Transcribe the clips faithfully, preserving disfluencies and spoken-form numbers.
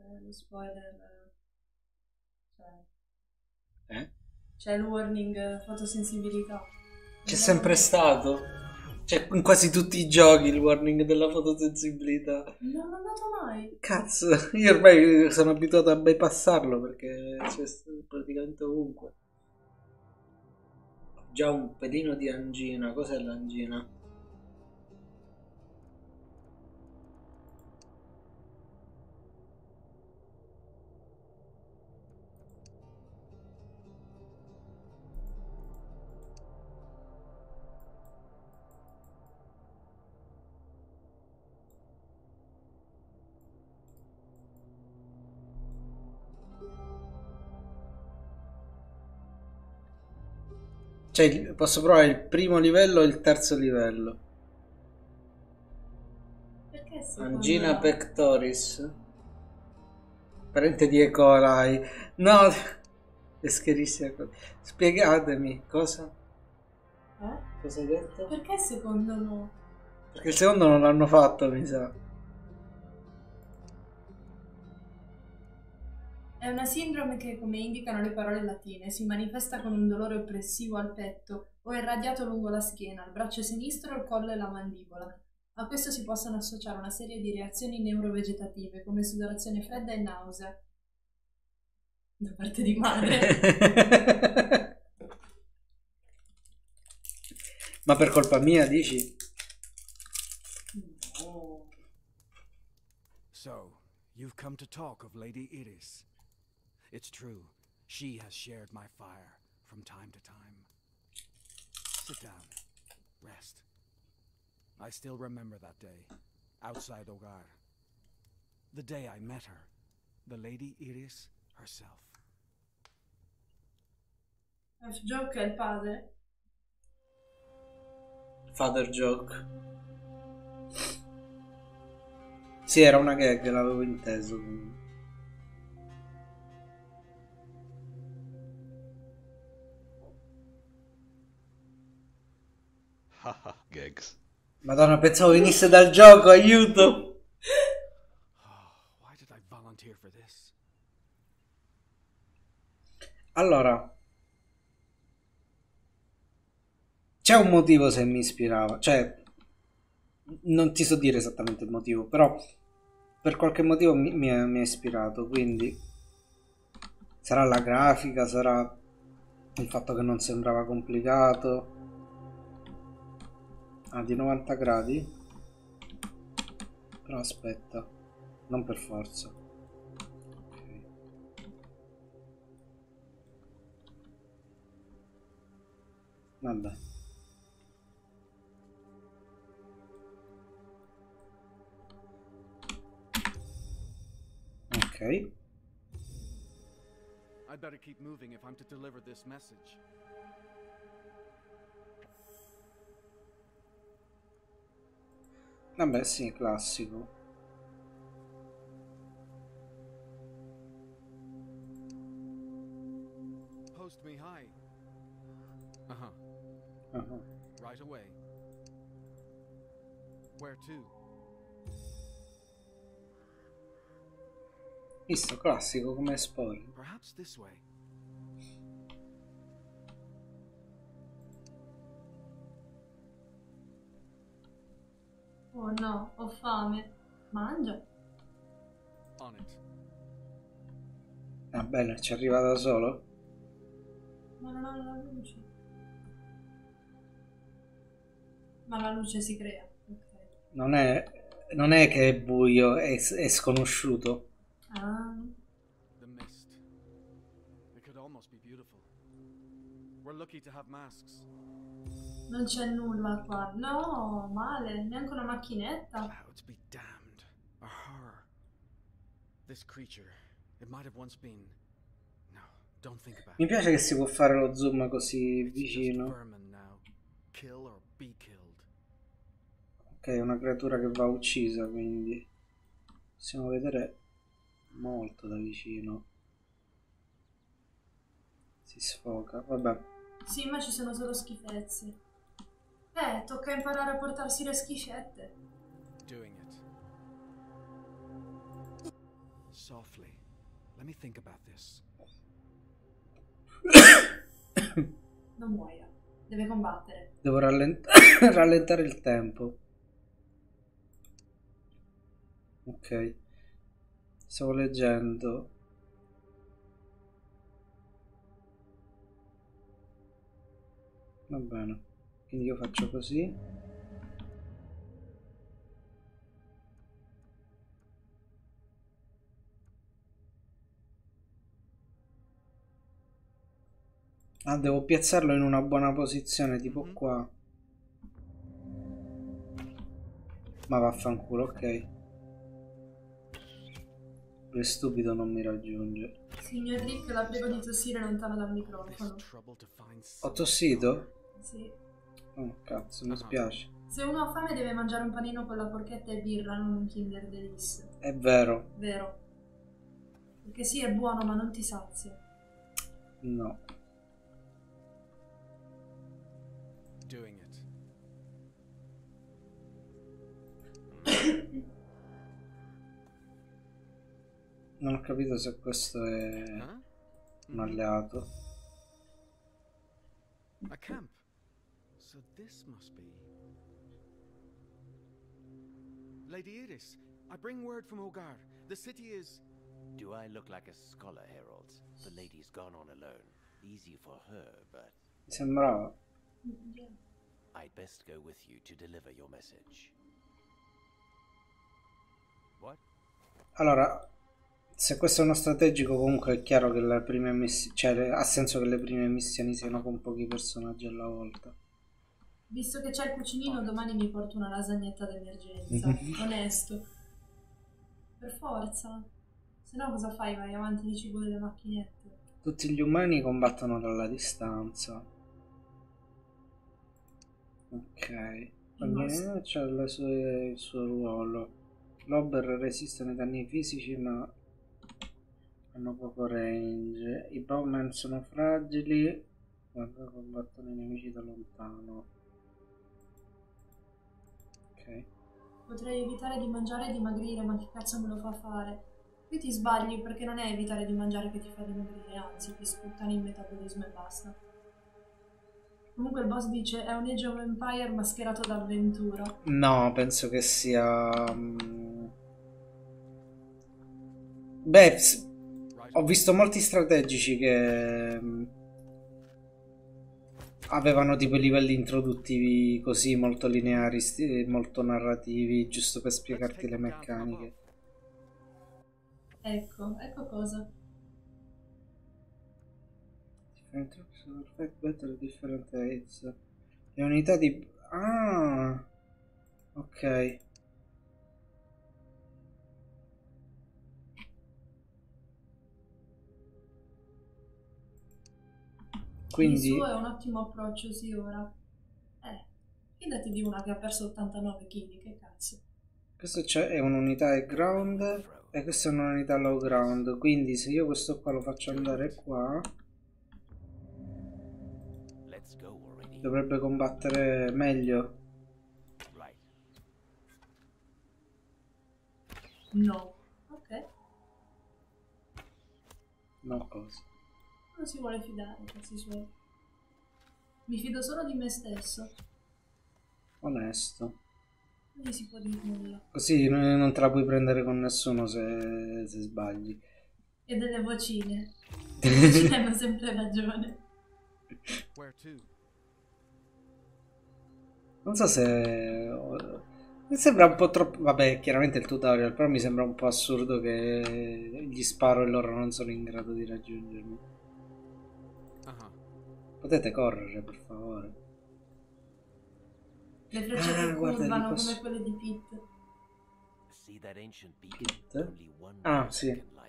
eh, lo spoiler. Cioè, Eh? c'è il warning eh, fotosensibilità. C'è Non sempre l'ho- stato. C'è in quasi tutti i giochi il warning della fotosensibilità. Non l'ho notato mai. Cazzo, io ormai sono abituato a bypassarlo perché c'è praticamente ovunque. Ho già un pelino di angina. Cos'è l'angina? Cioè, il- posso provare il primo livello e il terzo livello. Perché secondo Angina no? pectoris. Parente di E. coli. No, è scherissima cosa. Spiegatemi cosa? Eh? Cosa hai detto? Perché secondo no? Perché il secondo non l'hanno fatto, mi sa. È una sindrome che, come indicano le parole latine, si manifesta con un dolore oppressivo al petto o irradiato lungo la schiena, il braccio sinistro, il collo e la mandibola. A questo si possono associare una serie di reazioni neurovegetative, come sudorazione fredda e nausea. Da parte di madre. Ma per colpa mia, dici? No. So, you've come to talk of Lady Iris. It's true, she has shared my fire from time to time. Sit down, rest. I still remember that day, outside Ogar. The day I met her, the Lady Iris herself. F-Joke è il padre? Father joke. Sì, era una gag, l'avevo inteso. Quindi. Haha, gags. Madonna, pensavo venisse dal gioco, aiuto! Oh, why did I volunteer for this? Allora, c'è un motivo se mi ispirava, cioè, non ti so dire esattamente il motivo, però per qualche motivo mi, mi, ha, mi ha ispirato, quindi sarà la grafica, sarà il fatto che non sembrava complicato. Ah, di novanta gradi? Però aspetta, non per forza. Ok. Vabbè. Ok. I'd better keep moving if I'm to deliver this message. Vabbè, sì, classico. Post me high. Uh-huh. Uh-huh. Right away. Where to? Visto, classico come spoiler. Perhaps this way. Oh no, ho fame. Mangia. On it. Ah, bene, ci arriva da solo? Ma non ha la luce. Ma la luce si crea. Ok. Non è, non è che è buio, è, è sconosciuto. Ah. The mist. It could almost be beautiful. We're lucky to have masks. Non c'è nulla qua. No, male. Neanche una macchinetta. Clouds be damned. A horror. This creature, it might have once been. No, don't think about Mi it. piace che si può fare lo zoom così It's just vicino. vermin now. Kill or be killed. Ok, è una creatura che va uccisa, quindi possiamo vedere molto da vicino. Si sfoca, vabbè. Sì, ma ci sono solo schifezze. Eh, tocca imparare a portarsi le schifette. Doing it. Softly. Let me think about this. Non muoia. Deve combattere. Devo rallent rallentare il tempo. Ok. Stavo leggendo. Va bene. Quindi io faccio così. Ah, devo piazzarlo in una buona posizione, tipo qua. Ma vaffanculo, ok. È stupido, non mi raggiunge. Signor Rick, la prego di tossire lontano dal microfono. Ho tossito? Sì. Oh, cazzo, mi spiace. Se uno ha fame deve mangiare un panino con la porchetta e birra, non un Kinder Delice. È vero. Vero. Perché sì, è buono, ma non ti sazia. No. Doing it. Non ho capito se questo è un alleato. A camp. So this must be Lady Iris. I bring word from Ogar. The city is. Do I look like a scholar, Herald? The lady's gone on alone. Easy for her, but Mi sembrava. I'd best go with you to deliver your message. What? Allora, se questo è uno strategico, comunque è chiaro che le prime missioni, cioè ha senso che le prime missioni siano con pochi personaggi alla volta. Visto che c'è il cucinino, domani mi porto una lasagnetta d'emergenza. Onesto. Per forza. Se no cosa fai? Vai avanti di cibo delle macchinette. Tutti gli umani combattono dalla distanza. Ok. Ognuno c'ha il suo, il suo ruolo. L'Ober resiste ai danni fisici ma hanno poco range. I Bowmen sono fragili quando combattono i nemici da lontano. Ok. Potrei evitare di mangiare e dimagrire, ma che cazzo me lo fa fare? Qui ti sbagli perché non è evitare di mangiare che ti fa dimagrire, anzi ti sputtani il metabolismo e basta. Comunque il boss dice è un Age of Empire mascherato da avventura. No, penso che sia... um... Beh, ho visto molti strategici che um, avevano tipo livelli introduttivi così molto lineari, molto narrativi, giusto per spiegarti le meccaniche. Ecco, ecco cosa. Perfect, better, different aids. Le unità di... Ah! Ok. Quindi... Il suo è un ottimo approccio, sì, ora. Eh, fidati di una che ha perso ottantanove chili, che cazzo. Questo è un'unità high ground e questa è un'unità low ground, quindi se io questo qua lo faccio andare qua dovrebbe combattere meglio. No. Ok. No cosa. Non si vuole fidare, cazzi suoi. Mi fido solo di me stesso. Onesto. Non gli si può dire nulla. Così non te la puoi prendere con nessuno se, se sbagli. E delle vocine. Le vocine hanno sempre ragione. Non so se... Mi sembra un po' troppo... Vabbè, chiaramente il tutorial, però mi sembra un po' assurdo che gli sparo e loro non sono in grado di raggiungermi. Potete correre, per favore. Le frecce Ah, che guarda, curvano posso... come quelle di Pit. Pit? Ah, sì.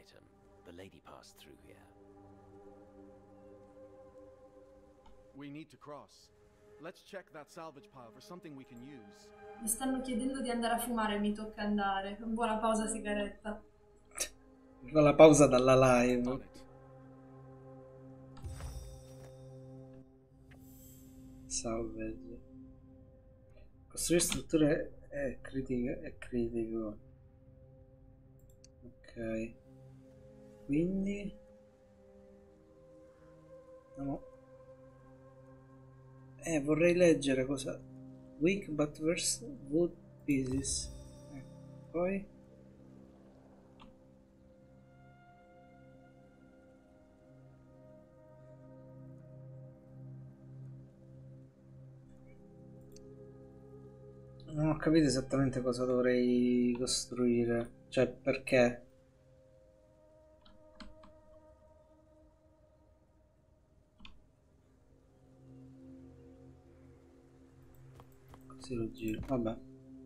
We need to cross. Let's check that salvage pile for something we can use. Mi stanno chiedendo di andare a fumare e mi tocca andare. Buona pausa sigaretta. Fa la pausa dalla live. Salvage. Costruire strutture è critico. È critico. Ok. Quindi... No. Eh, vorrei leggere cosa... Weak but verse wood pieces. Eh, poi... Non ho capito esattamente cosa dovrei costruire. Cioè, perché... Così lo giro. Vabbè.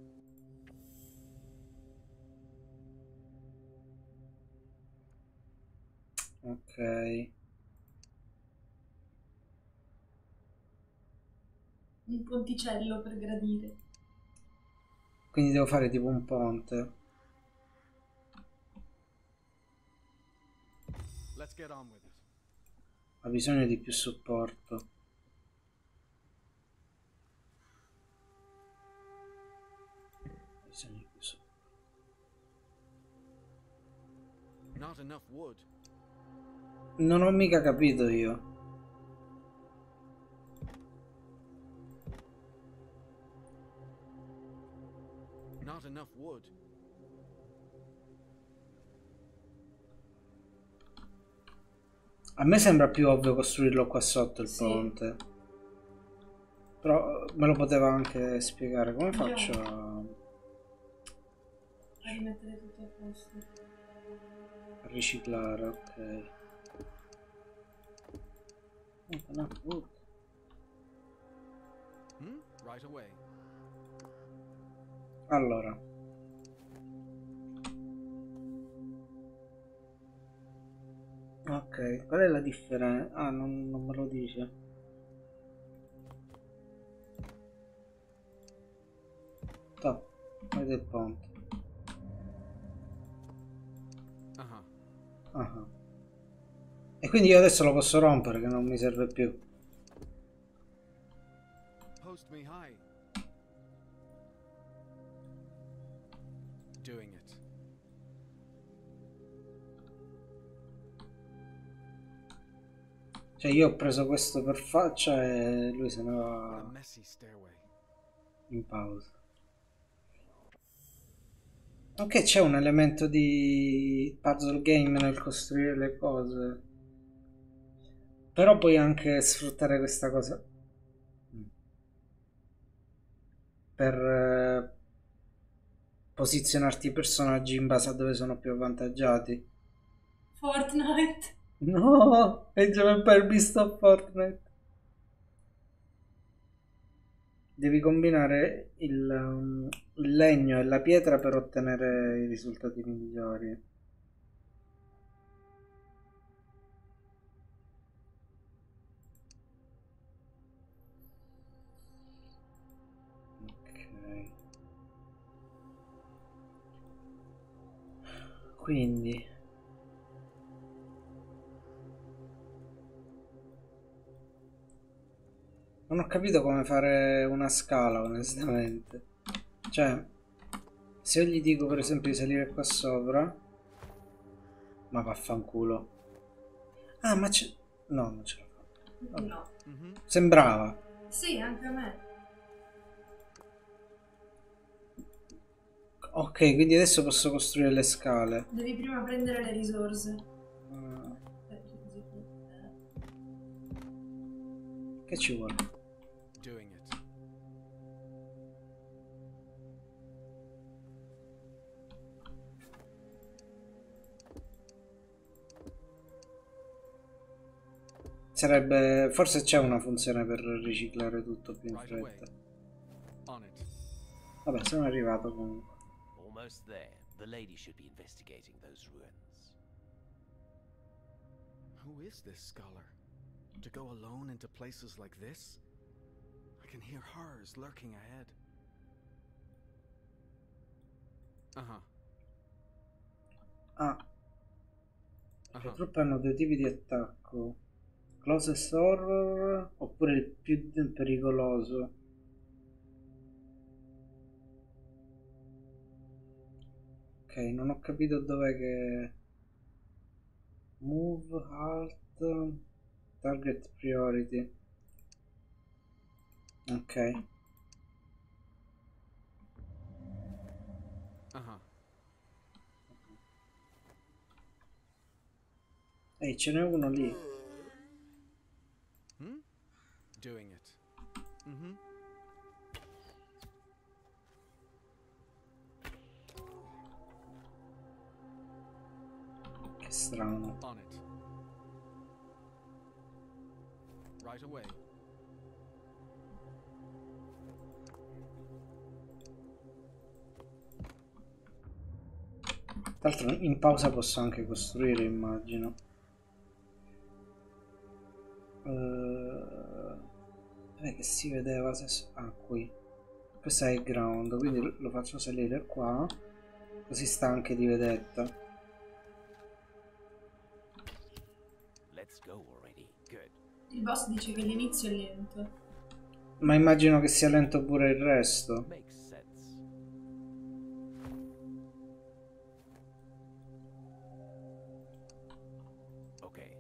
Ok. Un ponticello per gradire. Quindi devo fare tipo un ponte. Let's get on with it. Ha bisogno di più supporto. Ha bisogno di più supporto. Not enough wood. Non ho mica capito io. Not enough wood. A me sembra più ovvio costruirlo qua sotto il Sì. ponte. Però me lo poteva anche spiegare. Come Già. faccio a, A rimettere tutto a posto. a riciclare? Ok. Oh, no, uh. Hmm? Right away. Allora. Ok, qual è la differenza? Ah, non, non me lo dice. Top, vedi il ponte. Uh-huh. Ah. E quindi io adesso lo posso rompere, che non mi serve più. Post me high. Doing it. Cioè io ho preso questo per faccia e lui se ne What a va messy stairway. in pausa. Ok, c'è un elemento di puzzle game nel costruire le cose. Però puoi anche sfruttare questa cosa per eh, posizionarti i personaggi in base a dove sono più avvantaggiati. Fortnite. No, è già per visto Fortnite. Devi combinare il, um, il legno e la pietra per ottenere i risultati migliori. Ok. Quindi non ho capito come fare una scala, onestamente. Cioè, se io gli dico per esempio di salire qua sopra, ma vaffanculo. Ah, ma c'è... No, non ce la fa. No. Mm-hmm. Sembrava. Sì, anche a me. Ok, quindi adesso posso costruire le scale. Devi prima prendere le risorse. Ah, Eh, così. Eh. che ci vuole? Doing it. Sarebbe... Forse c'è una funzione per riciclare tutto più in Right away. fretta. On it. Vabbè, sono arrivato comunque. Almost there. The lady should be investigating those ruins. Who is this scholar? To go alone into places like this? I can hear horrors lurking ahead. Uh-huh. Ah, le Uh-huh. truppe hanno due tipi di attacco. Closest horror oppure il più pericoloso. Ok, non ho capito dov'è che... Move, alt, target priority. Ok. Uh-huh. Ehi, ce n'è uno lì. Hmm? Doing it. Mm-hmm. Che strano. On it. Right away. Tra l'altro in pausa posso anche costruire, immagino. Uh, dov'è che si vedeva? Se... Ah, qui. Questo è il ground, quindi lo faccio salire qua. Così sta anche di vedetta. Let's go already. Good. Il boss dice che l'inizio è lento. Ma immagino che sia lento pure il resto. Makes sense. Okay.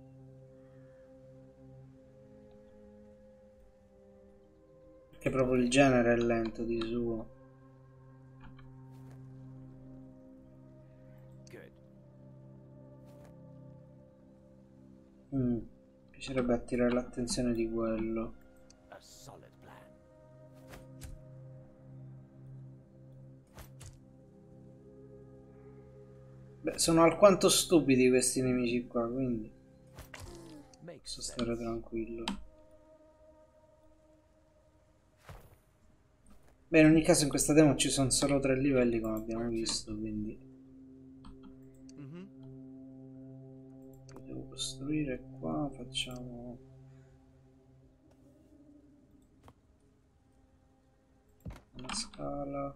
Che proprio il genere è lento di suo. Good. Mm. Mi piacerebbe attirare l'attenzione di quello. A solid plan. Beh, sono alquanto stupidi questi nemici qua, quindi Makes posso sense. stare tranquillo. Beh, in ogni caso in questa demo ci sono solo tre livelli, come abbiamo visto, quindi Mm-hmm. devo costruire qua. Facciamo una scala.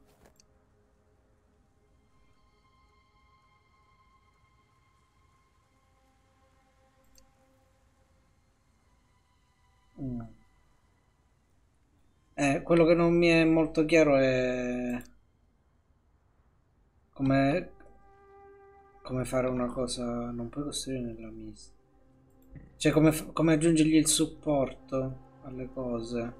Mm. Eh, quello che non mi è molto chiaro è come come fare una cosa. Non puoi costruire nella mista. Cioè, come, f- come aggiungergli il supporto alle cose.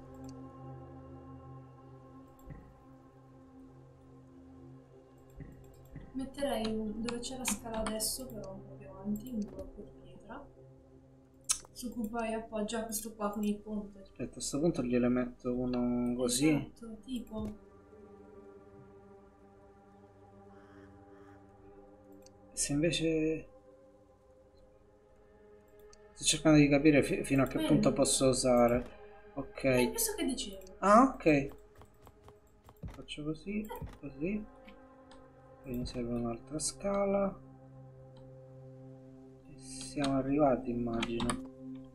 Metterei un- dove c'è la scala adesso, però un po' più avanti, un blocco di pietra, su cui poi appoggia questo qua con il ponte. Aspetta, a questo punto gliele metto uno così. Esatto, tipo. Se invece... Sto cercando di capire fi- fino a che Quello. punto posso usare. È Ok. questo che dicevo. Ah, ok. Faccio così, così. Poi mi serve un'altra scala. E siamo arrivati, immagino.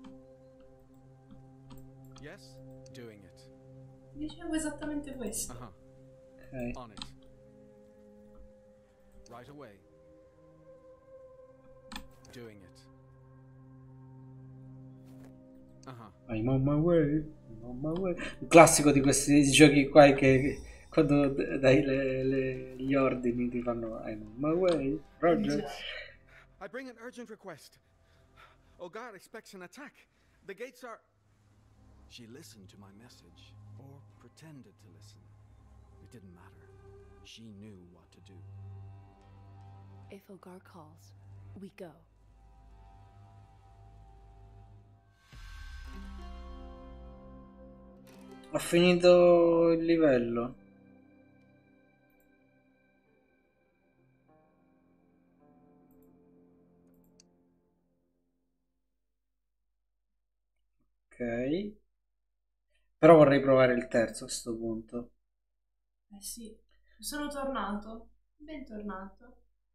Yes? Doing it. Dicevo esattamente questo. Uh-huh. Ok. On it. Right away. Doing it. Uh-huh. I'm on my way. I'm on my way. Il classico di questi giochi qua è che che quando d- dai le- le- gli ordini ti fanno I'm on my way. Roger. I bring an urgent request. Ogar expects an attack. The gates are... She listened to my message, or pretended to listen. It didn't matter. She knew what to do. If Ogar calls, we go. Ho finito il livello. Ok. Però vorrei provare il terzo a sto punto. Eh sì, sono tornato. Bentornato.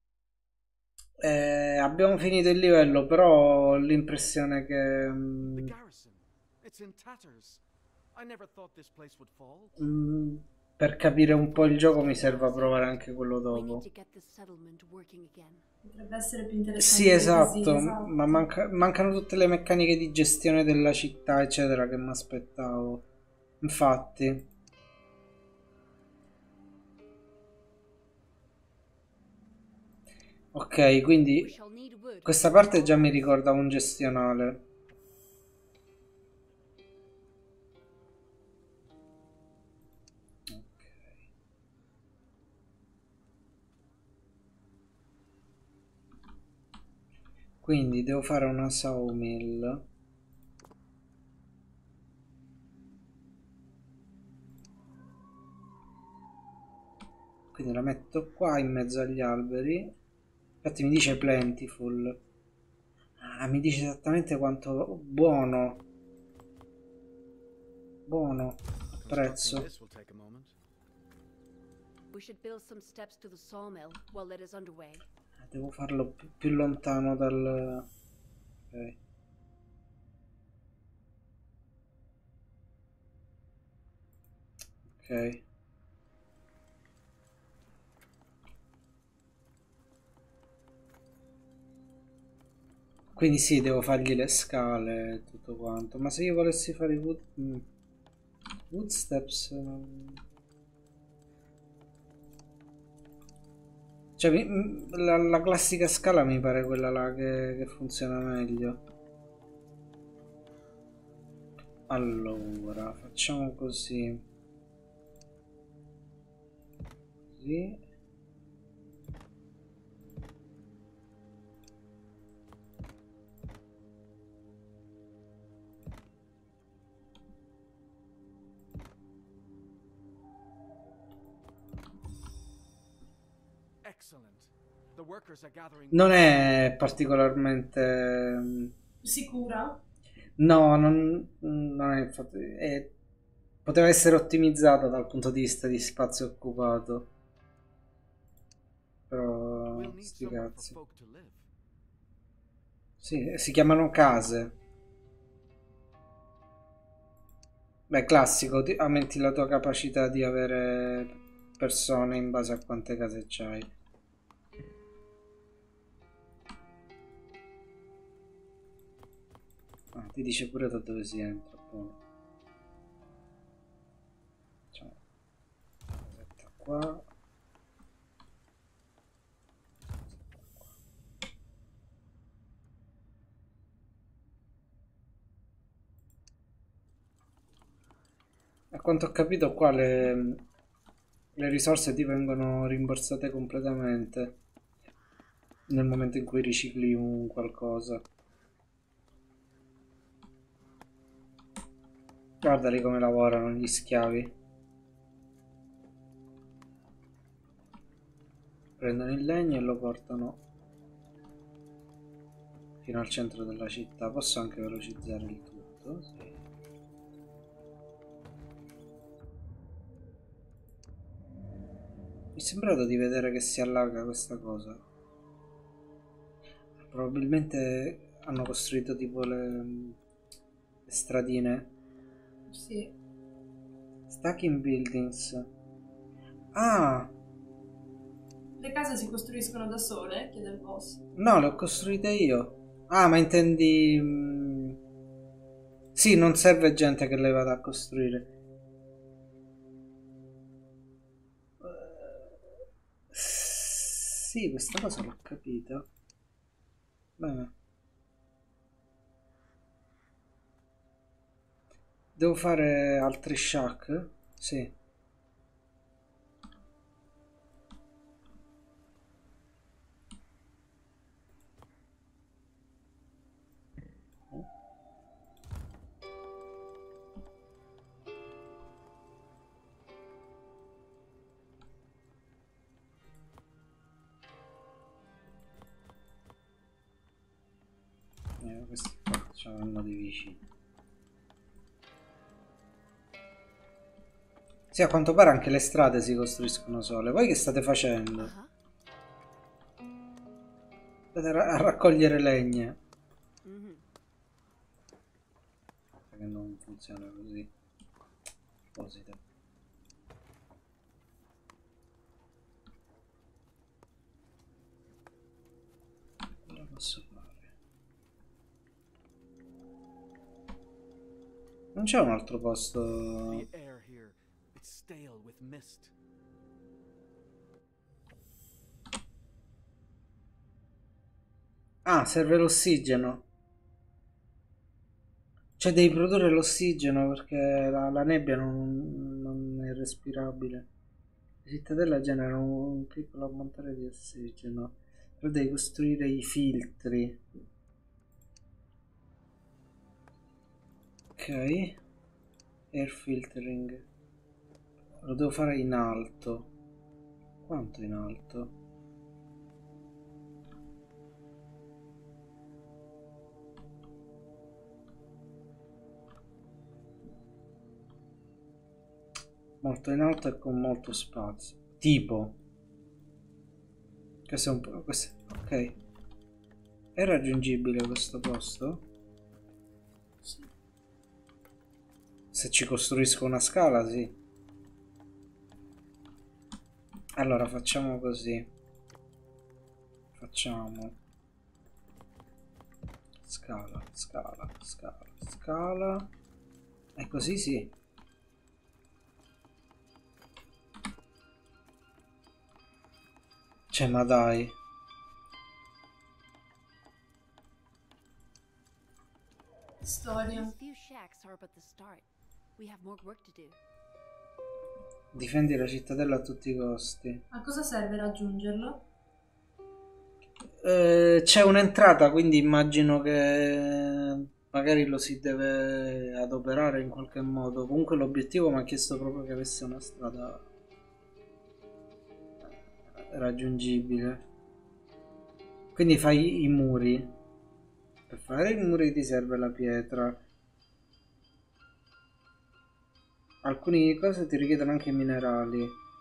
Eh, abbiamo finito il livello, però ho l'impressione che... The mm, garrison. It's in tatters. I never thought this place would fall. mm, per capire un po' il gioco mi serve a provare anche quello We need dopo. to get this settlement working again. Potrebbe essere più interessante. Sì, così, esatto, esatto. ma manca- mancano tutte le meccaniche di gestione della città, eccetera, che mi aspettavo. Infatti, ok, We quindi shall need wood. Questa parte già mi ricorda un gestionale. Quindi devo fare una sawmill. Quindi la metto qua in mezzo agli alberi. Infatti mi dice plentiful. Ah, mi dice esattamente quanto buono. Buono. Prezzo. We should build some steps to the sawmill while it is underway. Devo farlo più, più lontano dal... Ok. Ok. Quindi sì, devo fargli le scale e tutto quanto. Ma se io volessi fare i wood... mm. wood steps... um, Cioè, mi- la, la classica scala mi pare quella là che, che funziona meglio. Allora, facciamo così. Così. Non è particolarmente... Sicura? No, non, non è infatti... è- poteva essere ottimizzata dal punto di vista di spazio occupato. Però... We'll need sti somewhere for cazzi. folk to live. Sì, si chiamano case. Beh, classico, ti- aumenti la tua capacità di avere persone in base a quante case c'hai. Ah, ti dice pure da dove si entra, buono. Facciamo questa qua. A quanto ho capito qua le, le risorse ti vengono rimborsate completamente nel momento in cui ricicli un qualcosa. Guardali come lavorano gli schiavi. Prendono il legno e lo portano fino al centro della città. Posso anche velocizzare il tutto? Sì. Mi è sembrato di vedere che si allarga questa cosa. Probabilmente hanno costruito tipo le, le stradine. Sì. Stacking buildings. Ah, Le case si costruiscono da sole? Chiede il boss. no, le ho costruite io. Ah, ma intendi... mm, sì, non serve gente che le vada a costruire. Eh, Sì, questa cosa l'ho capita. Bene. Devo fare altri shack? Sì. Eh, questi qua ce l'hanno di vicino. Sì, a quanto pare anche le strade si costruiscono sole. Voi che state facendo? Uh-huh. State ra- a raccogliere legna. Mhm. Che non funziona così. Apposita. Cosa posso fare? Non c'è un altro posto. The air here, it's stale with mist. Ah, serve l'ossigeno. Cioè devi produrre l'ossigeno perché la, la nebbia non, non è respirabile. Le cittadelle generano un piccolo ammontare di ossigeno. Però devi costruire i filtri. Ok. Air filtering. Lo devo fare in alto. Quanto in alto? Molto in alto e con molto spazio. Tipo. Questo è un po'. Questo, ok. È raggiungibile questo posto? Sì. Se ci costruisco una scala, sì. Allora facciamo così. Facciamo scala, scala, scala, scala. E così sì. Cioè, ma dai. Storia. These few shacks are but the start. We have more work to do. Difendi la cittadella a tutti i costi. A cosa serve raggiungerlo? Eh, c'è un'entrata, quindi immagino che magari lo si deve adoperare in qualche modo. Comunque l'obiettivo mi ha chiesto proprio che avesse una strada raggiungibile. Quindi fai i muri. Per fare i muri ti serve la pietra. Alcune cose ti richiedono anche minerali.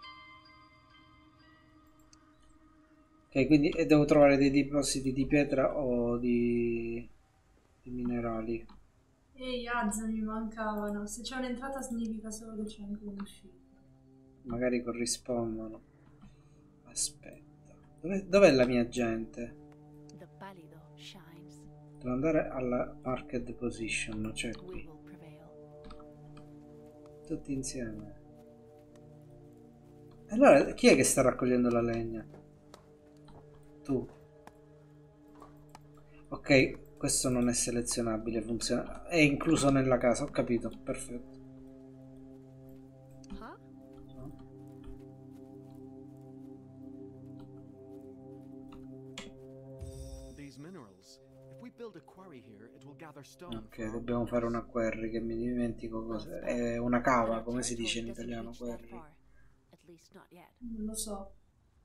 Ok, quindi e devo trovare dei depositi di pietra o di, di minerali. Ehi, Az, mi mancavano. Se c'è un'entrata significa solo che c'è anche un'uscita. Magari corrispondono. Aspetta. Dov'è, dov'è la mia gente? The palido shines. Devo andare alla market position, cioè We qui. will prevail. Tutti insieme. Allora, chi è che sta raccogliendo la legna? Tu. Ok, questo non è selezionabile, funziona. È incluso nella casa, ho capito, perfetto. Huh? These minerals. If we build a quarry here, it will gather stone. Ok, dobbiamo fare una quarry che mi dimentico cos'è. È una cava, come si dice in italiano, quarry. At least not yet. Non lo so.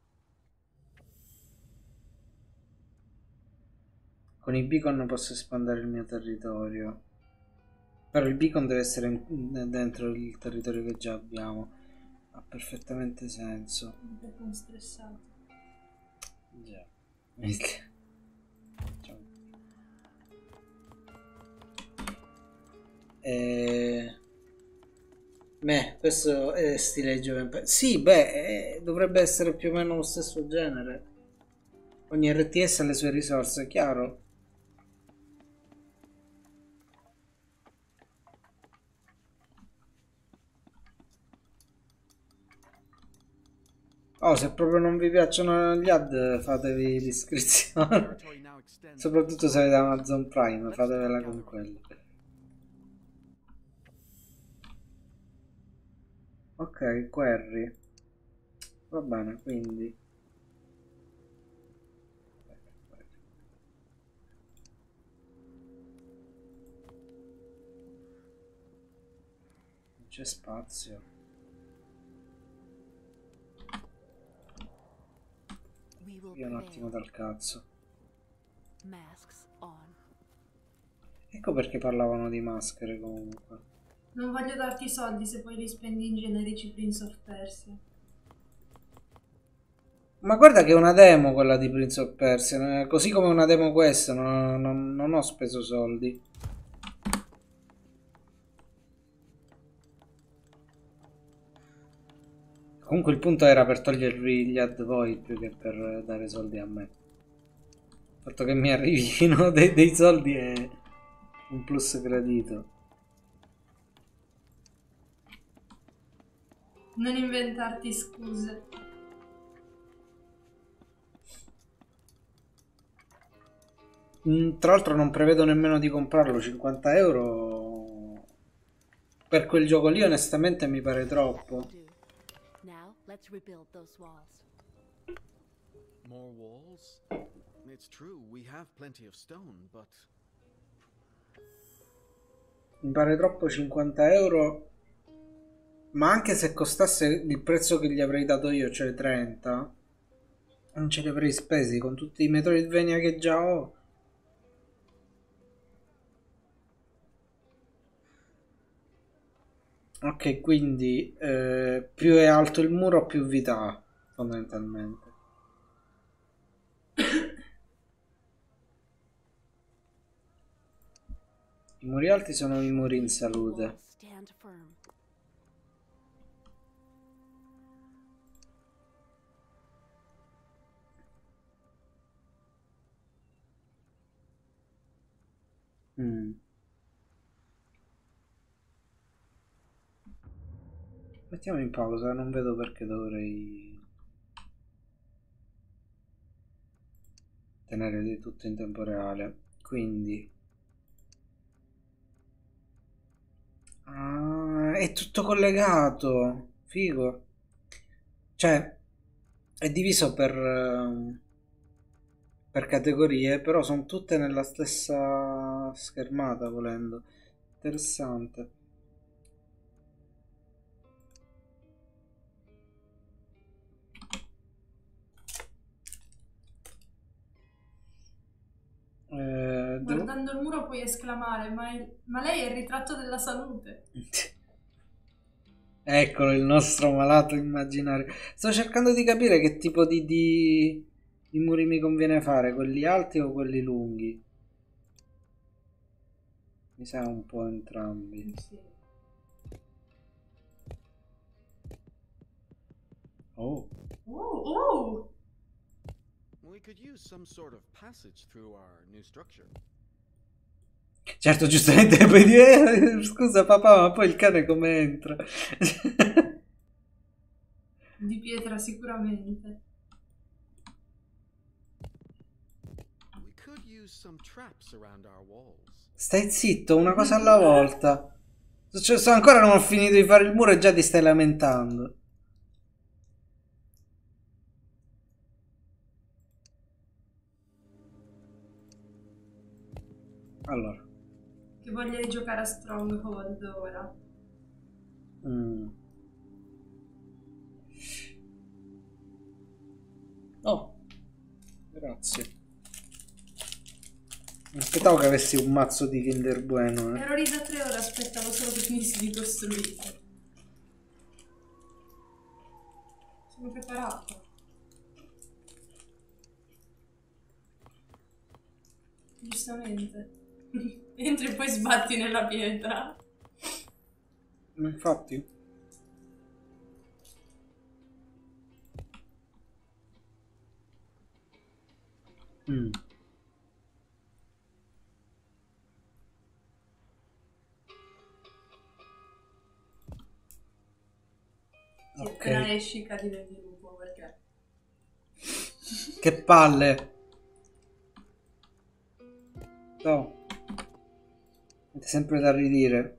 Con i beacon posso espandere il mio territorio. Però il beacon deve essere in- dentro il territorio che già abbiamo. Ha perfettamente senso. Un po' stressato. Già. Ciao. E... Beh, questo è stile Gioventù. Sì, beh, eh, dovrebbe essere più o meno lo stesso genere. Ogni R T S ha le sue risorse, chiaro? Oh, se proprio non vi piacciono gli ad, fatevi l'iscrizione. Territory now extends. Soprattutto se avete Amazon Prime, fatevela con quello. Ok, query. Va bene, quindi. Non c'è spazio. We will Io un attimo prevail. dal cazzo. Masks on. Ecco perché parlavano di maschere comunque. Non voglio darti soldi se poi li spendi in generici Prince of Persia. Ma guarda che è una demo quella di Prince of Persia, eh, così come una demo questa, non, non- non ho speso soldi. Comunque il punto era per togliervi gli ad voi più che per dare soldi a me. Il fatto che mi arrivino dei, dei soldi è un plus gradito. Non inventarti scuse. Mm, tra l'altro non prevedo nemmeno di comprarlo. cinquanta euro per quel gioco lì onestamente mi pare That will troppo. do. Now, let's rebuild those walls. More walls? It's true, we have plenty of stone, but Mi pare troppo cinquanta euro. Ma anche se costasse il prezzo che gli avrei dato io, cioè trenta, non ce li avrei spesi con tutti i Metroidvania che già ho. Ok, quindi eh, più è alto il muro, più vita ha, fondamentalmente. I muri alti sono i muri in salute. Walls stand firm. Mm. Mettiamo in pausa, non vedo perché dovrei tenere di tutto in tempo reale. Quindi ah, è tutto collegato, figo. Cioè è diviso per ehm, per categorie, però sono tutte nella stessa schermata volendo. Interessante. Eh, devo- Guardando il muro puoi esclamare, ma, il- ma lei è il ritratto della salute. Eccolo il nostro malato immaginario. Sto cercando di capire che tipo di, di, di muri mi conviene fare, quelli alti o quelli lunghi. Mi sa un po' entrambi. Sì. Oh, Oh, oh! we could use some sort of passage through our new structure. certo, giustamente puoi dire, "Eh, scusa papà, ma poi il cane come entra?" Di pietra sicuramente. We could use some traps around our walls. Stai zitto, una cosa alla volta. Cioè, so- ancora non ho finito di fare il muro e già ti stai lamentando. Allora. Che voglia di giocare a Stronghold ora. Mm. Oh, grazie. Aspettavo che avessi un mazzo di Kinder Bueno. Eh. Ero lì da tre ore, aspettavo solo che finissi di costruire. Sono preparato. Giustamente. Entri e poi sbatti nella pietra. Ma infatti. Mm. Sì, Ok. appena esci cadi nel dirupo perché... Che palle. No. È sempre da ridire.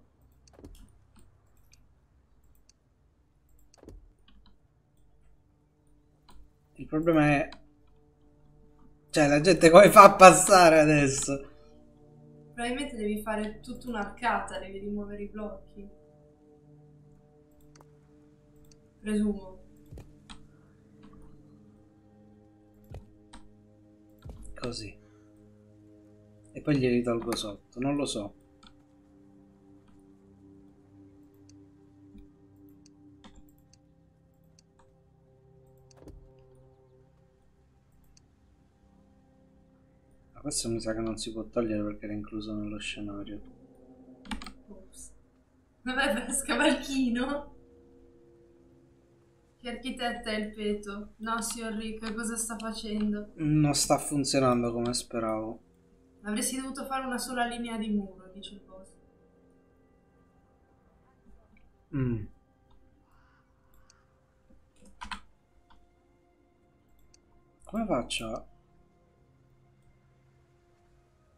Il problema è... Cioè, la gente come fa a passare adesso? Probabilmente devi fare tutta un'arcata, devi rimuovere i blocchi. Presumo. Così. E poi glieli tolgo sotto, non lo so. Ma questo mi sa che non si può togliere perché era incluso nello scenario. Ops. Vabbè, per scavalchino. Che architetta è il peto? No, signor Rick, cosa sta facendo? Non sta funzionando come speravo. Avresti dovuto fare una sola linea di muro, dice il boss. Mm. Come faccio a...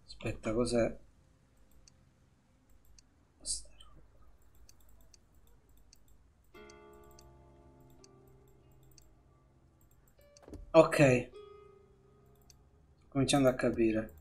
Aspetta, cos'è? Ok, cominciando a capire.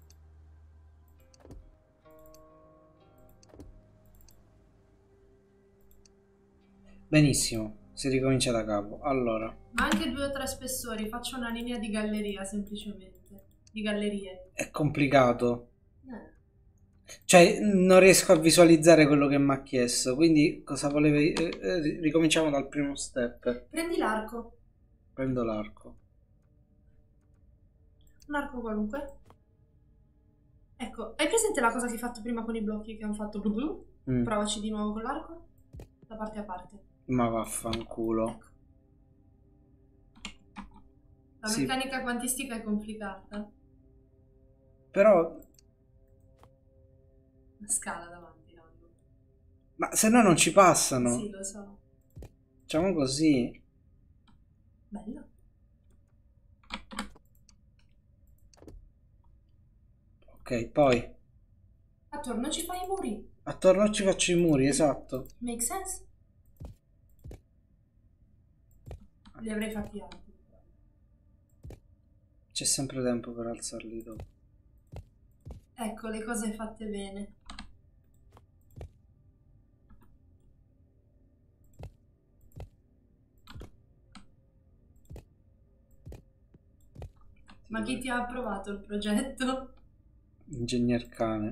Benissimo, si ricomincia da capo. Allora, Ma anche due o tre spessori, faccio una linea di galleria semplicemente. Di gallerie. è complicato. Eh. Cioè, non riesco a visualizzare quello che mi ha chiesto. Quindi, cosa volevi? eh, eh, ricominciamo dal primo step. Prendi l'arco. Prendo l'arco. Un arco qualunque. Ecco, hai presente la cosa che hai fatto prima con i blocchi che hanno fatto blu blu? Mm, Provaci di nuovo con l'arco. Da parte a parte. ma vaffanculo. Ecco. La Sì. meccanica quantistica è complicata. Però, La scala davanti, no? ma se no non ci passano. Sì, lo so. Facciamo così. Bello. Ok, poi Attorno ci fai i muri. attorno ci faccio i muri, esatto. Make sense? Li avrei fatti alti. C'è sempre tempo per alzarli dopo. Ecco, le cose fatte bene. Ma chi ti ha approvato il progetto? Ingegner cane.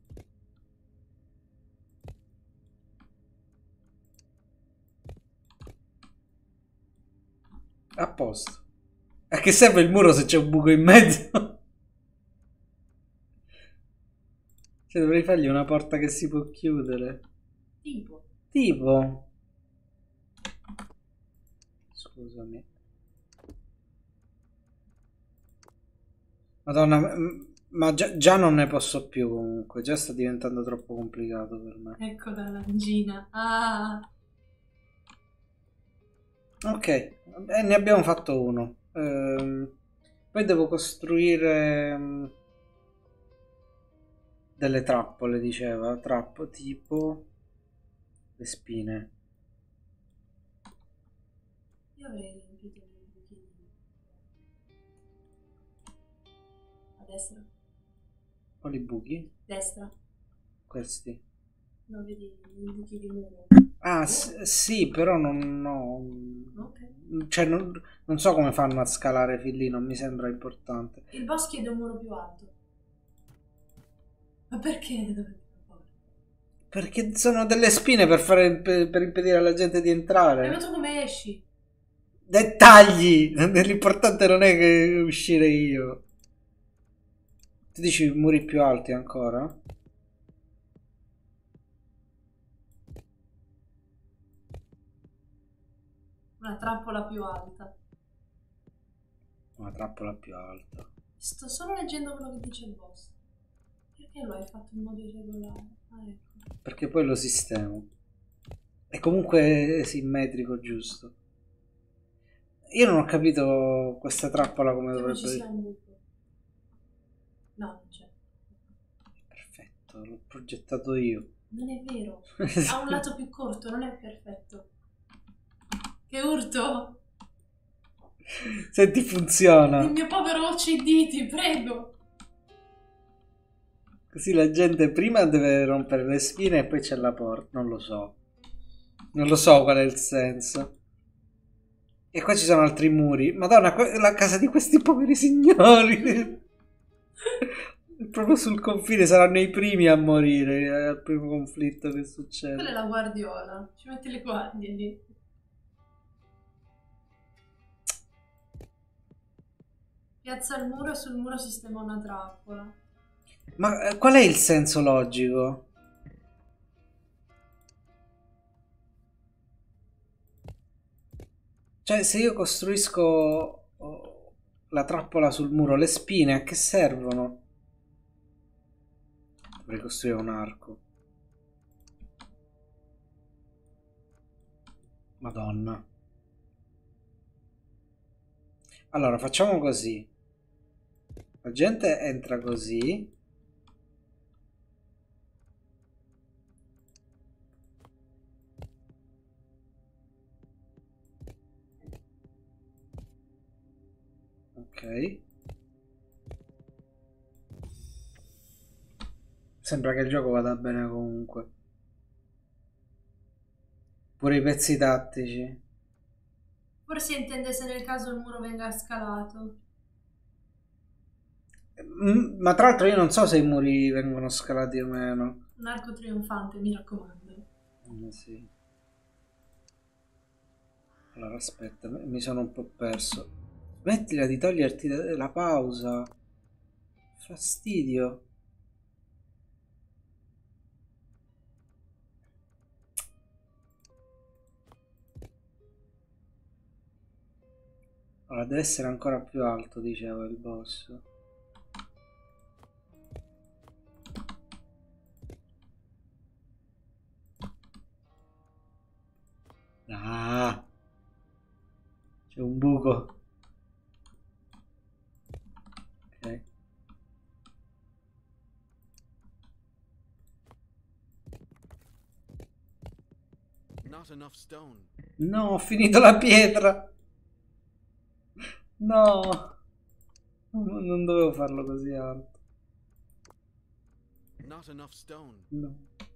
A posto. A che serve il muro se c'è un buco in mezzo? Cioè dovrei fargli una porta che si può chiudere. Tipo. Tipo. Scusami. Madonna, m- ma già, già non ne posso più comunque. Già sta diventando troppo complicato per me. Ecco la langina. Ah! Ok, e ne abbiamo fatto uno. Ehm, poi devo costruire mm, delle trappole, diceva. Trappo tipo le spine. Io avrei riempito i buchini. A destra. Quali buchi? Destra. Questi. Non vedi i buchi di muro? Ah, s- sì, però non ho... Ok. Cioè, non, non so come fanno a scalare fin lì, non mi sembra importante. Il boss chiede un muro più alto. Ma perché dovete fare? Perché sono delle spine per fare, per, per impedire alla gente di Hai entrare. visto come esci? Dettagli! L'importante non è che uscire io. Tu dici muri più alti ancora? Una trappola più alta. Una trappola più alta. Sto solo leggendo quello che dice il boss. Perché lo hai fatto in modo irregolare? Ah, ecco. Perché poi lo sistemo. È comunque simmetrico, giusto. Io non ho capito questa trappola come Che non ci dovrebbe... sia un buco. No, non c'è. Perfetto, l'ho progettato io. Non è vero. Ha un lato più corto, non è perfetto. Che urto! Senti, funziona. Il mio povero O C D, ti prego! Così la gente prima deve rompere le spine e poi c'è la porta. Non lo so. Non lo so qual è il senso. E qua ci sono altri muri. Madonna, que- la casa di questi poveri signori. Proprio sul confine saranno i primi a morire. È il primo conflitto che Quella è succede. la guardiola. Ci metti le guardie lì. Piazza il muro e sul muro sistema una trappola. Ma eh, qual è il senso logico? Cioè, se io costruisco oh, la trappola sul muro, le spine a che servono? Dovrei costruire un arco. Madonna. Allora, facciamo così. La gente entra così. Ok. Sembra che il gioco vada bene comunque. Pure i pezzi tattici. Forse intende se nel caso il muro venga scalato. Mm, ma tra l'altro io non so se i muri vengono scalati o meno. Un arco trionfante, mi raccomando. Eh, sì. Allora aspetta, mi sono un po' perso. Smettila di toglierti la pausa. Fastidio. Allora deve essere ancora più alto, diceva il boss. Ah, c'è un buco. Ok. Not enough stone. No, ho finito la pietra. No, non non dovevo farlo così alto. Not enough stone. No.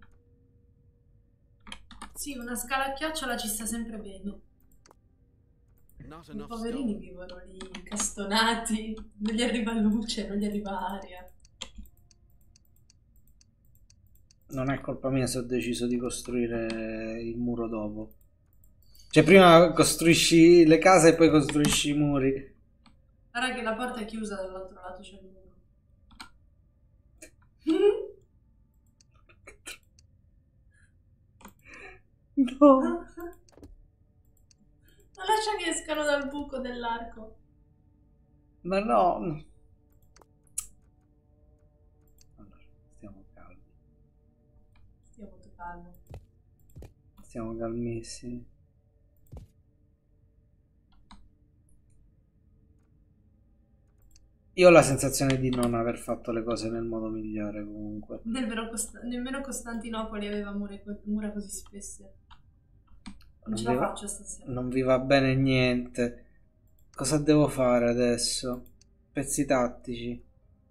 Sì, una scala a chiocciola ci sta sempre bene. Not I enough poverini stone. vivono lì, incastonati, non gli arriva luce, non gli arriva aria. Non è colpa mia se ho deciso di costruire il muro dopo. Cioè prima costruisci le case e poi costruisci i muri. Guarda che la porta è chiusa, dall'altro lato c'è il muro. No. Non lascia che escano dal buco dell'arco. Ma no. Allora, stiamo calmi. Stia molto calmo. Stiamo calmissimi. Io ho la sensazione di non aver fatto le cose nel modo migliore comunque. Nemmeno, Costa- nemmeno Costantinopoli aveva mure- mura così spesse. Non ce la vi va- faccio stasera. non vi va bene niente. Cosa devo fare adesso? Pezzi tattici.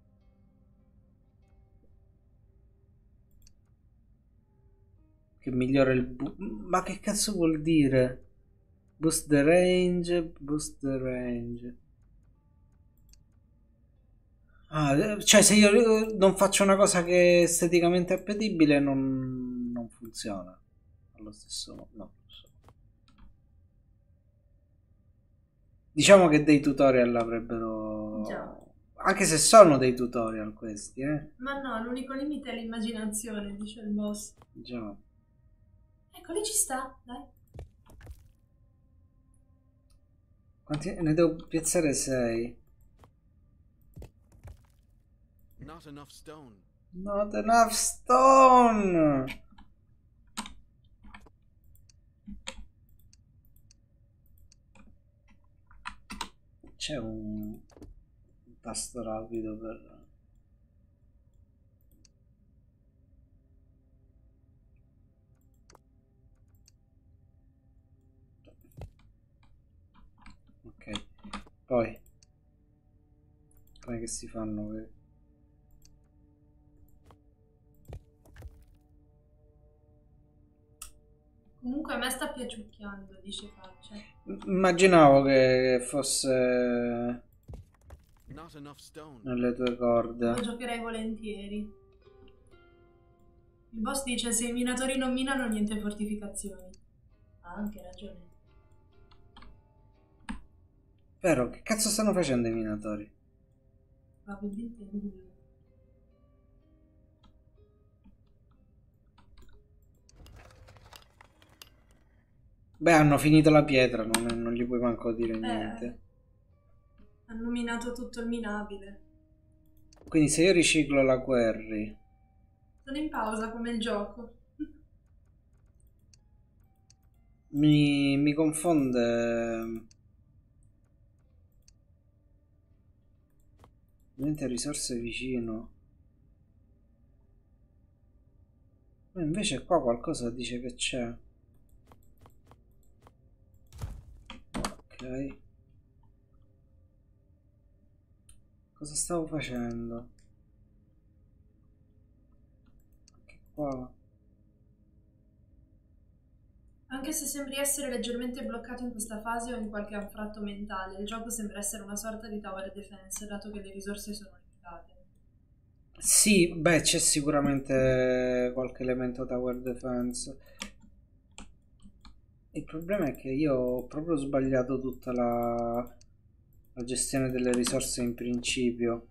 Che migliora il bu- Ma che cazzo vuol dire? Boost the range, boost the range. Ah, eh, cioè se io eh, non faccio una cosa che è esteticamente appetibile non, non funziona. Allo stesso modo, no, lo so. Diciamo che dei tutorial avrebbero... Già. Anche se sono dei tutorial questi, eh. Ma no, l'unico limite è l'immaginazione, dice il boss. Già. Ecco, lì ci sta, dai. Quanti... Ne devo piazzare sei. Not enough stone. Not enough stone! C'è un... un tasto rapido per... Ok, poi... Come che si fanno? Que- Comunque a me sta piaciucchiando, dice Faccia. Immaginavo che fosse Not enough stone. nelle tue corde. Lo giocherei volentieri. Il boss dice se i minatori non minano niente fortificazioni. Ha anche ragione. Vero, che cazzo stanno facendo i minatori? Probabilmente nulla. Beh, hanno finito la pietra, non, non gli puoi manco dire niente. Eh, hanno minato tutto il minabile. Quindi se io riciclo la quarry, Sono in pausa come il gioco. mi, mi confonde... Niente risorse vicino. Ma invece qua qualcosa dice che c'è. Ok. Cosa stavo facendo? Anche qua. Anche se sembri essere leggermente bloccato in questa fase o in qualche anfratto mentale, il gioco sembra essere una sorta di tower defense, dato che le risorse sono limitate. Sì, beh, c'è sicuramente qualche elemento tower defense. Il problema è che io ho proprio sbagliato tutta la, la gestione delle risorse in principio.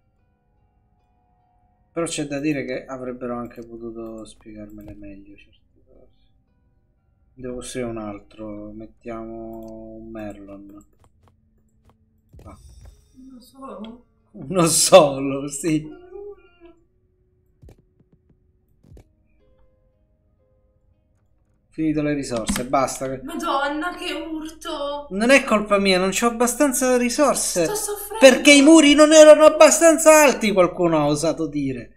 Però c'è da dire che avrebbero anche potuto spiegarmele meglio certe cose. Devo costruire un altro, mettiamo un Merlon. Ah. Uno solo? Uno solo, sì. Finito le risorse, basta. Madonna, che urto! Non è colpa mia, non c'ho abbastanza risorse. Sto soffrendo! Perché i muri non erano abbastanza alti, qualcuno ha osato dire.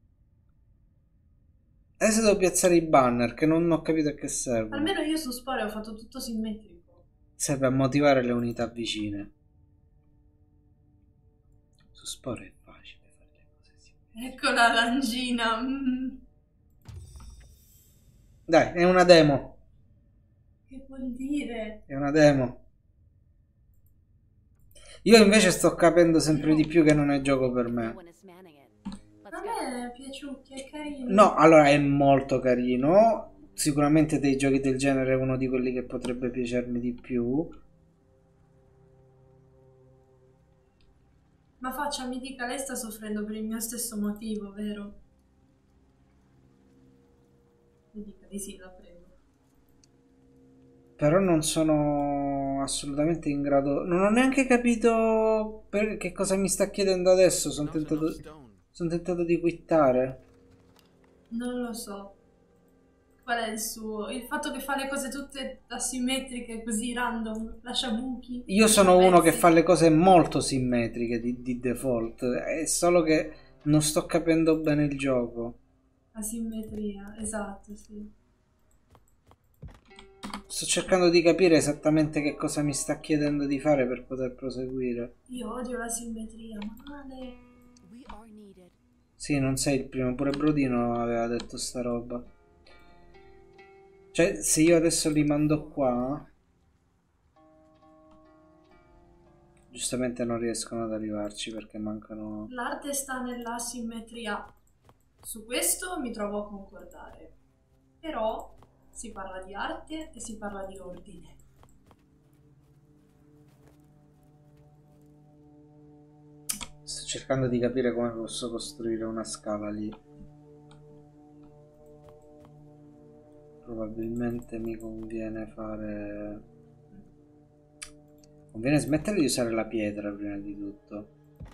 Adesso devo piazzare i banner, che non ho capito a che servono. Almeno io su Spore ho fatto tutto simmetrico. Serve a motivare le unità vicine. Su Spore è facile fare le cose simmetriche. Ecco la langina. Mm. Dai, è una demo. Che vuol dire? È una demo. Io invece sto capendo sempre di più che non è gioco per me. A me è piaciuto, è carino. No, allora è molto carino. Sicuramente dei giochi del genere è uno di quelli che potrebbe piacermi di più. Ma faccia, mi dica, lei sta soffrendo per il mio stesso motivo, vero? Mi dica di sì, la prego. Però non sono assolutamente in grado. Non ho neanche capito per che cosa mi sta chiedendo adesso. Sono tentato, sono tentato di quittare. Non lo so. Qual è il suo? Il fatto che fa le cose tutte asimmetriche, così random, lascia buchi. Io sono lascia uno che pezzi. fa le cose molto simmetriche di, di default. È solo che non sto capendo bene il gioco. Asimmetria, esatto, sì. Sto cercando di capire esattamente che cosa mi sta chiedendo di fare per poter proseguire. Io odio la simmetria, male. We are needed. Sì, non sei il primo, pure Brodino aveva detto sta roba. Cioè, se io adesso li mando qua, giustamente non riescono ad arrivarci perché mancano... L'arte sta nella simmetria. Su questo mi trovo a concordare. Però si parla di arte e si parla di ordine. Sto cercando di capire come posso costruire una scala lì. Probabilmente mi conviene fare... Conviene smettere di usare la pietra prima di tutto.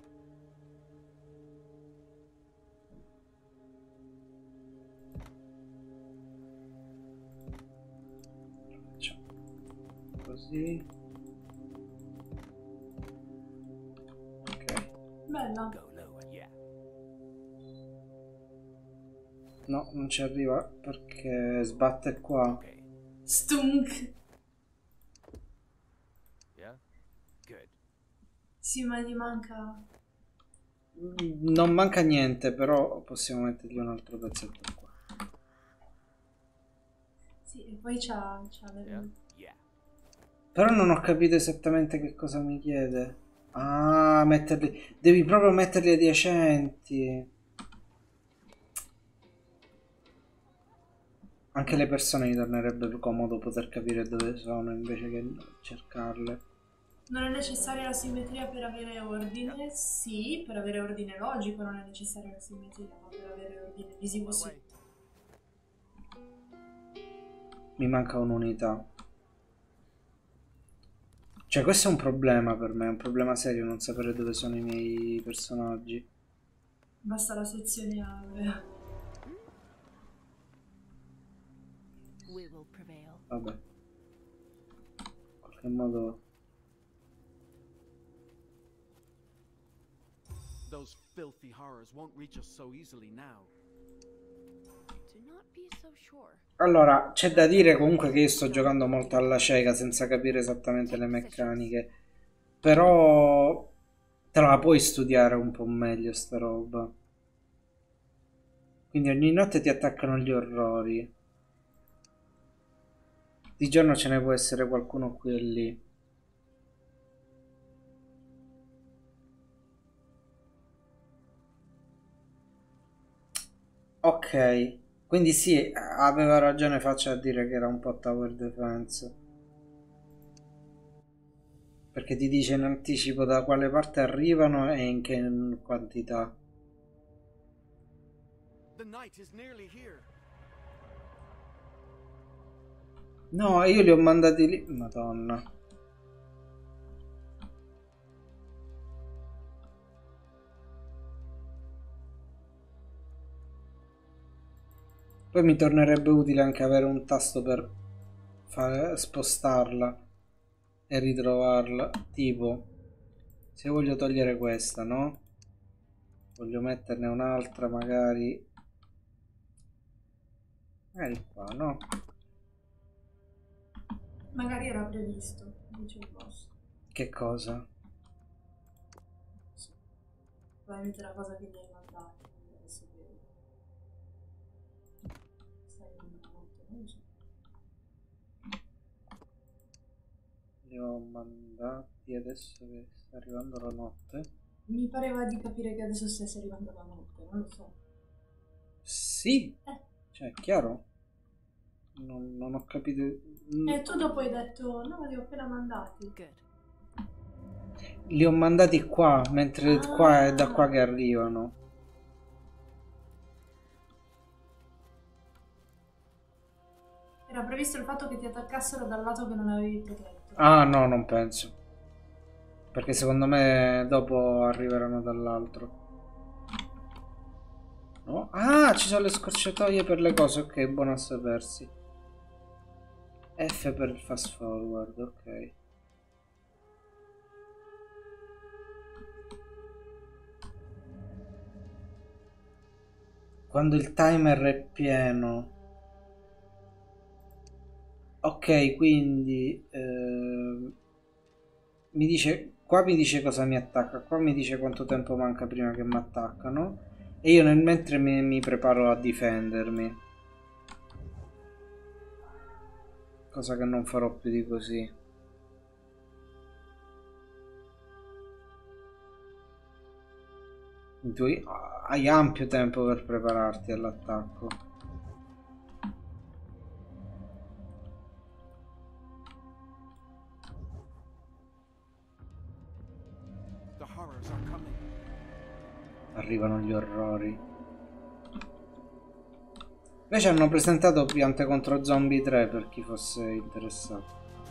Facciamo così. Ok. Bella. Go lower, yeah. No, non ci arriva perché sbatte qua. Okay. Stunk. Yeah? Good. Sì, ma gli manca... Non manca niente, però possiamo mettergli un altro pezzetto qua. Sì, e poi c'ha... c'ha le... Yeah? Yeah. Però non ho capito esattamente che cosa mi chiede. Ah, metterli... Devi proprio metterli adiacenti. Anche le persone gli tornerebbe più comodo poter capire dove sono invece che cercarle. Non è necessaria la simmetria per avere ordine? Sì, per avere ordine logico non è necessaria la simmetria, ma per avere ordine visivo sì. Mi manca un'unità. Cioè questo è un problema per me, è un problema serio non sapere dove sono i miei personaggi. Basta la sezione aurea. We will prevail. Vabbè. In qualche modo... Those filthy horrors won't reach us so easily now. Do not be so sure. Allora, c'è da dire comunque che io sto giocando molto alla cieca senza capire esattamente le meccaniche. Però te la puoi studiare un po' meglio sta roba. Quindi ogni notte ti attaccano gli orrori. Di giorno ce ne può essere qualcuno qui e lì. Ok, quindi sì, aveva ragione Faccia a dire che era un po' tower defense. Perché ti dice in anticipo da quale parte arrivano e in che quantità. The night is nearly here. No, io li ho mandati lì. Madonna. Poi mi tornerebbe utile anche avere un tasto per fare, spostarla e ritrovarla. Tipo, se voglio togliere questa, no? Voglio metterne un'altra magari. Magari qua, no? Magari era previsto, invece il boss. Che cosa? Sì. Probabilmente la cosa che mi hai mandato. Adesso vedo. Stai venendo molto uso. Li ho mandati adesso che sta arrivando la notte. Mi pareva di capire che adesso stesse arrivando la notte, non lo so. Sì, Eh. cioè, è chiaro. Non, non ho capito. E tu dopo hai detto, no, li ho appena mandati. Good. Li ho mandati qua, mentre Ah. qua è da qua che arrivano. Era previsto il fatto che ti attaccassero dal lato che non avevi protetto. Ah, no, non penso. Perché secondo me dopo arriveranno dall'altro. No? Ah, ci sono le scorciatoie per le cose. Ok, buono a sapersi. F per il fast forward, ok. Quando il timer è pieno. Ok, quindi eh, mi dice, qua mi dice cosa mi attacca, qua mi dice quanto tempo manca prima che mi attaccano e io nel mentre mi, mi preparo a difendermi. Cosa che non farò più di così. Tu hai ampio tempo per prepararti all'attacco. The horrors are coming. Arrivano gli orrori. Invece hanno presentato Piante contro Zombie tre per chi fosse interessato.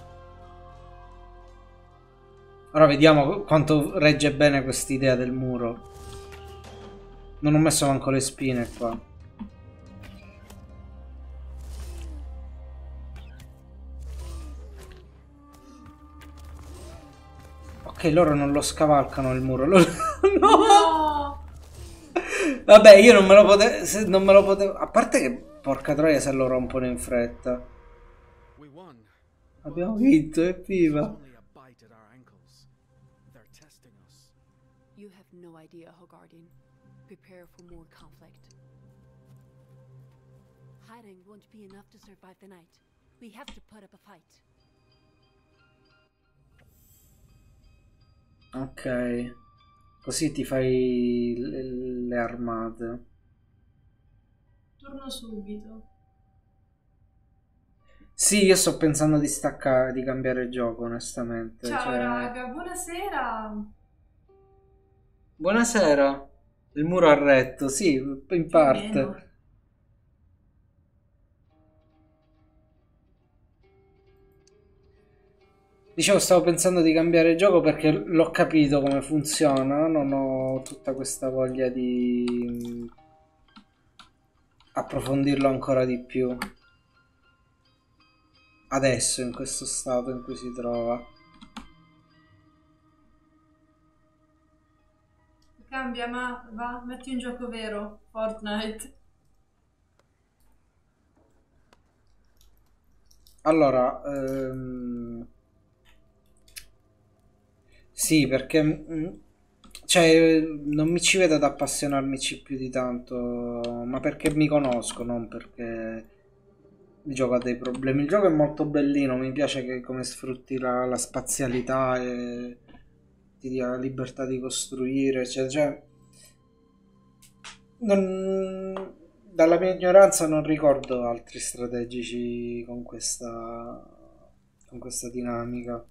Ora vediamo quanto regge bene quest'idea del muro. Non ho messo manco le spine qua. Ok, loro non lo scavalcano il muro. Loro... no! No! Vabbè, io non me lo potevo... Non me lo potevo... A parte che, porca troia, se lo rompono in fretta. We won. Abbiamo vinto, evviva! Only a bite at our ankles. They're testing us. You have no idea, Hogardian. Prepare for more conflict. Hiding won't be enough to survive the night. We have to put up a fight. Ok. Così ti fai le, le armate. Torno subito. Sì, io sto pensando di staccare, di cambiare gioco, onestamente. Ciao Cioè... raga, buonasera. Buonasera. Il muro ha retto, sì, in parte. Meno. Dicevo, stavo pensando di cambiare gioco perché l'ho capito come funziona, non ho tutta questa voglia di approfondirlo ancora di più. Adesso, in questo stato in cui si trova. Cambia, ma va, metti un gioco vero, Fortnite. Allora, ehm... sì, perché mh, cioè, non mi ci vedo ad appassionarmici più di tanto, ma perché mi conosco, non perché il gioco ha dei problemi. Il gioco è molto bellino, mi piace che come sfrutti la, la spazialità e ti dia la libertà di costruire, cioè, cioè non- dalla mia ignoranza non ricordo altri strategici con questa, con questa dinamica.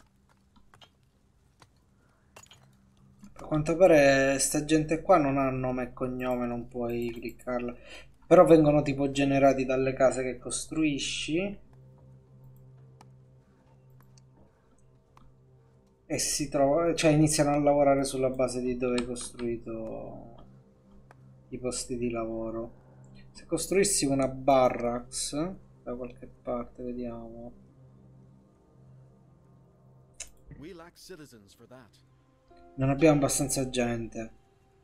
A quanto pare sta gente qua non ha nome e cognome, non puoi cliccarla. Però vengono tipo generati dalle case che costruisci e si trova, cioè iniziano a lavorare sulla base di dove hai costruito i posti di lavoro. Se costruissi una barracks da qualche parte, vediamo. We lack citizens for that. Non abbiamo abbastanza gente.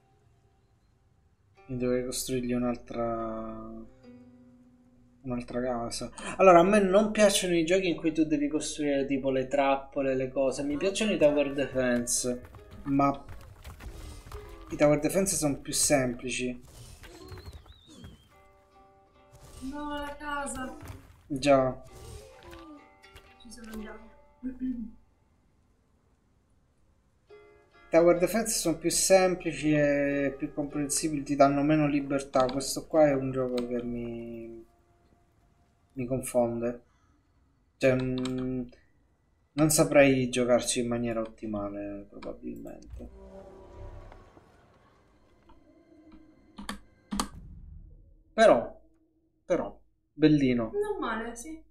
Quindi dovrei costruirgli un'altra un'altra casa. Allora, a me non piacciono i giochi in cui tu devi costruire tipo le trappole, le cose. Mi piacciono i tower defense, ma i tower defense sono più semplici. No, la casa. Già. Ci sono andiamo. Tower defense sono più semplici e più comprensibili, ti danno meno libertà. Questo qua è un gioco che mi mi confonde. Cioè, mm, non saprei giocarci in maniera ottimale, probabilmente. Però, però, bellino. Non male, sì.